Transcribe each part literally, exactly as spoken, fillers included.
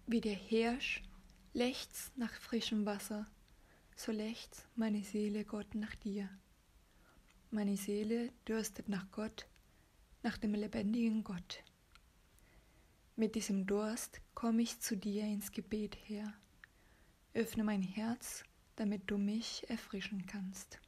Wie der Hirsch lechzt nach frischem Wasser, so lechzt meine Seele Gott nach dir. Meine Seele dürstet nach Gott, nach dem lebendigen Gott. Mit diesem Durst komme ich zu dir ins Gebet her. Öffne mein Herz, damit du mich erfrischen kannst.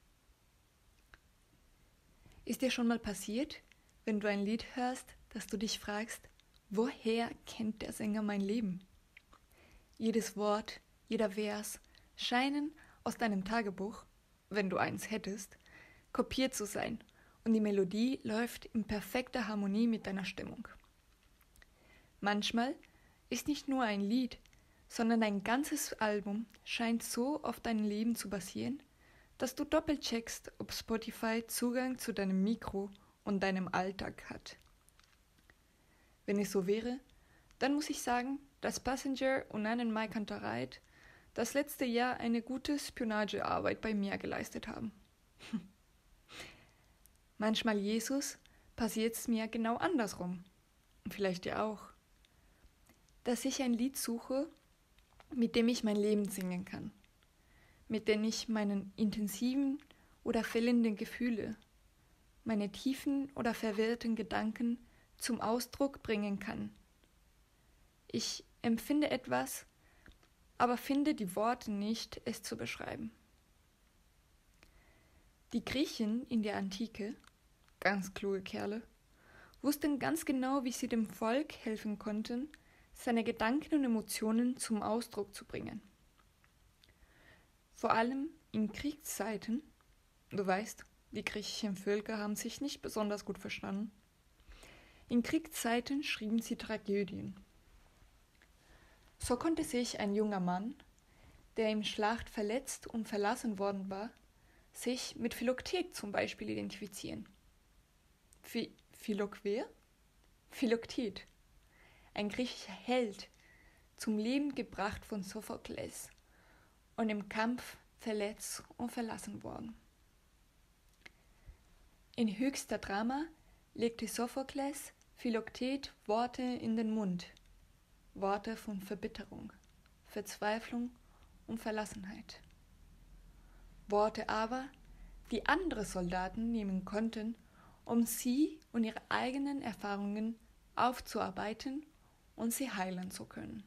Ist dir schon mal passiert, wenn du ein Lied hörst, dass du dich fragst, woher kennt der Sänger mein Leben? Jedes Wort, jeder Vers scheinen aus deinem Tagebuch, wenn du eins hättest, kopiert zu sein und die Melodie läuft in perfekter Harmonie mit deiner Stimmung. Manchmal ist nicht nur ein Lied, sondern ein ganzes Album scheint so auf dein Leben zu basieren, dass du doppelt checkst, ob Spotify Zugang zu deinem Mikro und deinem Alltag hat. Wenn es so wäre, dann muss ich sagen, dass Passenger und Annen Mai Kantereit das letzte Jahr eine gute Spionagearbeit bei mir geleistet haben. Manchmal, Jesus, passiert es mir genau andersrum. Vielleicht dir auch. Dass ich ein Lied suche, mit dem ich mein Leben singen kann. Mit dem ich meinen intensiven oder fehlenden Gefühle, meine tiefen oder verwirrten Gedanken zum Ausdruck bringen kann. Ich empfinde etwas, aber finde die Worte nicht, es zu beschreiben. Die Griechen in der Antike, ganz kluge Kerle, wussten ganz genau, wie sie dem Volk helfen konnten, seine Gedanken und Emotionen zum Ausdruck zu bringen. Vor allem in Kriegszeiten, du weißt, die griechischen Völker haben sich nicht besonders gut verstanden, in Kriegszeiten schrieben sie Tragödien. So konnte sich ein junger Mann, der im Schlacht verletzt und verlassen worden war, sich mit Philoktet zum Beispiel identifizieren. Phi- Philokwer? Philoktet, ein griechischer Held, zum Leben gebracht von Sophokles und im Kampf verletzt und verlassen worden. In höchster Drama legte Sophokles Philoktet Worte in den Mund, Worte von Verbitterung, Verzweiflung und Verlassenheit. Worte aber, die andere Soldaten nehmen konnten, um sie und ihre eigenen Erfahrungen aufzuarbeiten und sie heilen zu können.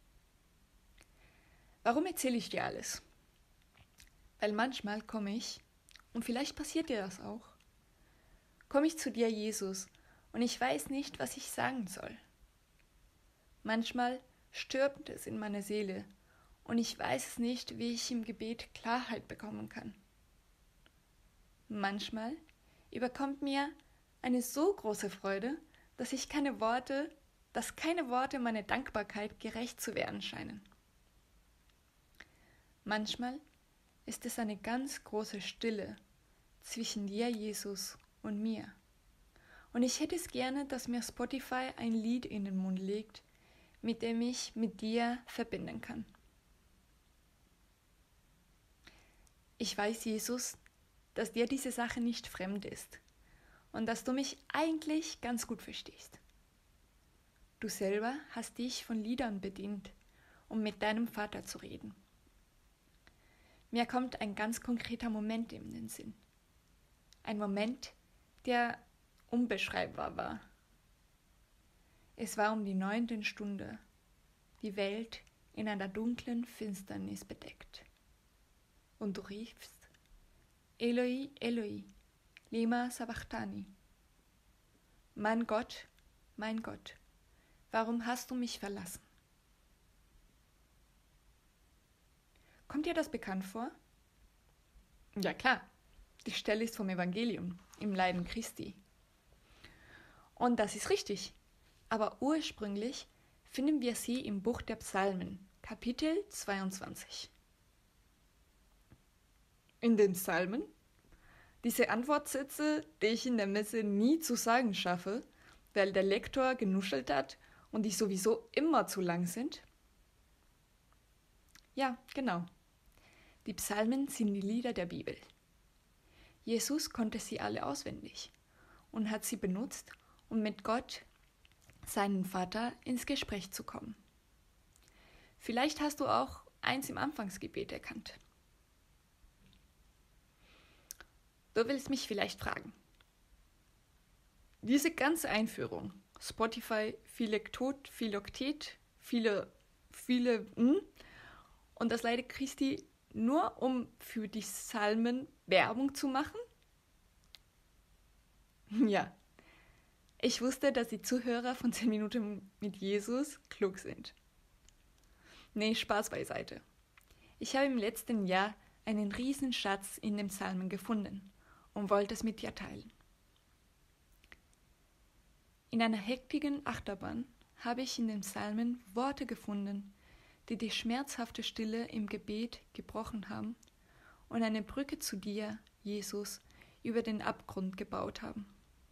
Warum erzähle ich dir alles? Weil manchmal komme ich, und vielleicht passiert dir das auch, komme ich zu dir, Jesus, und ich weiß nicht, was ich sagen soll. Manchmal stirbt es in meiner Seele und ich weiß es nicht, wie ich im Gebet Klarheit bekommen kann. Manchmal überkommt mir eine so große Freude, dass ich keine Worte, dass keine Worte meiner Dankbarkeit gerecht zu werden scheinen. Manchmal ist es eine ganz große Stille zwischen dir, Jesus, und mir. Und ich hätte es gerne, dass mir Spotify ein Lied in den Mund legt, mit dem ich mit dir verbinden kann. Ich weiß, Jesus, dass dir diese Sache nicht fremd ist und dass du mich eigentlich ganz gut verstehst. Du selber hast dich von Liedern bedient, um mit deinem Vater zu reden. Mir kommt ein ganz konkreter Moment in den Sinn. Ein Moment, der unbeschreibbar war. Es war um die neunte Stunde, die Welt in einer dunklen Finsternis bedeckt. Und du riefst, Eloi, Eloi, lema sabachthani. Mein Gott, mein Gott, warum hast du mich verlassen? Kommt dir das bekannt vor? Ja klar, die Stelle ist vom Evangelium, im Leiden Christi. Und das ist richtig, aber ursprünglich finden wir sie im Buch der Psalmen, Kapitel zweiundzwanzig. In den Psalmen? Diese Antwortsätze, die ich in der Messe nie zu sagen schaffe, weil der Lektor genuschelt hat und die sowieso immer zu lang sind? Ja, genau. Die Psalmen sind die Lieder der Bibel. Jesus konnte sie alle auswendig und hat sie benutzt, um mit Gott, seinem Vater, ins Gespräch zu kommen. Vielleicht hast du auch eins im Anfangsgebet erkannt. Du willst mich vielleicht fragen. Diese ganze Einführung, Spotify, Philektot, Philoktet, viele, viele, hm, und das Leide Christi nur um für die Psalmen Werbung zu machen? Ja, ich wusste, dass die Zuhörer von zehn Minuten mit Jesus klug sind. Nee, Spaß beiseite. Ich habe im letzten Jahr einen riesen Schatz in den Psalmen gefunden und wollte es mit dir teilen. In einer hektigen Achterbahn habe ich in den Psalmen Worte gefunden, die die schmerzhafte Stille im Gebet gebrochen haben und eine Brücke zu dir, Jesus, über den Abgrund gebaut haben.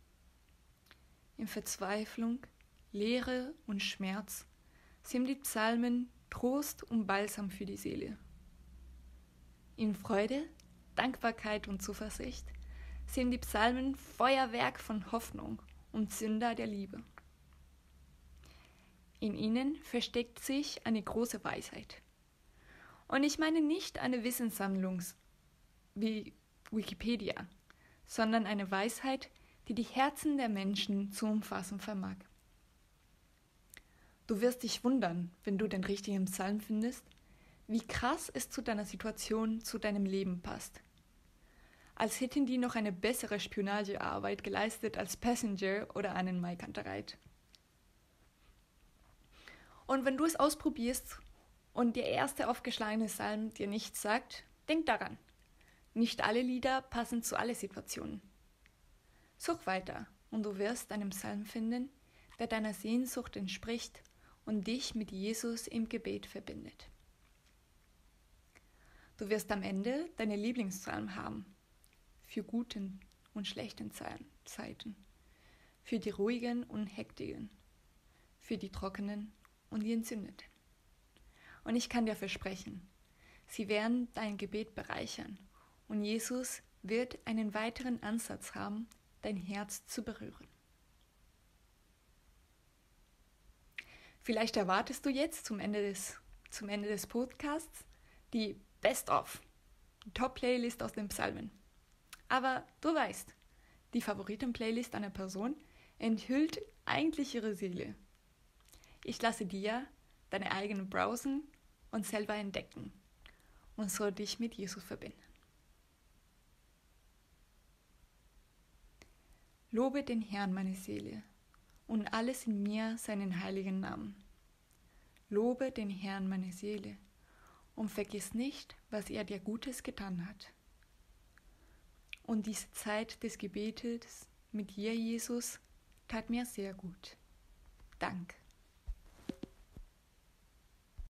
In Verzweiflung, Leere und Schmerz sind die Psalmen Trost und Balsam für die Seele. In Freude, Dankbarkeit und Zuversicht sind die Psalmen Feuerwerk von Hoffnung und Zünder der Liebe. In ihnen versteckt sich eine große Weisheit. Und ich meine nicht eine Wissenssammlung wie Wikipedia, sondern eine Weisheit, die die Herzen der Menschen zu umfassen vermag. Du wirst dich wundern, wenn du den richtigen Psalm findest, wie krass es zu deiner Situation, zu deinem Leben passt. Als hätten die noch eine bessere Spionagearbeit geleistet als Passenger oder Annenmai Kantereit. Und wenn du es ausprobierst und der erste aufgeschlagene Psalm dir nichts sagt, denk daran, nicht alle Lieder passen zu allen Situationen. Such weiter und du wirst einen Psalm finden, der deiner Sehnsucht entspricht und dich mit Jesus im Gebet verbindet. Du wirst am Ende deine Lieblingspsalm haben, für guten und schlechten Zeiten, für die ruhigen und hektigen, für die trockenen und die entzündeten. Und ich kann dir versprechen, sie werden dein Gebet bereichern und Jesus wird einen weiteren Ansatz haben, dein Herz zu berühren. Vielleicht erwartest du jetzt zum Ende des, zum Ende des Podcasts die Best-of, die Top-Playlist aus den Psalmen. Aber du weißt, die Favoriten-Playlist einer Person enthüllt eigentlich ihre Seele. Ich lasse dir deine eigenen browsen und selber entdecken und so dich mit Jesus verbinden. Lobe den Herrn, meine Seele, und alles in mir seinen heiligen Namen. Lobe den Herrn, meine Seele, und vergiss nicht, was er dir Gutes getan hat. Und diese Zeit des Gebetes mit dir, Jesus, tat mir sehr gut. Dank.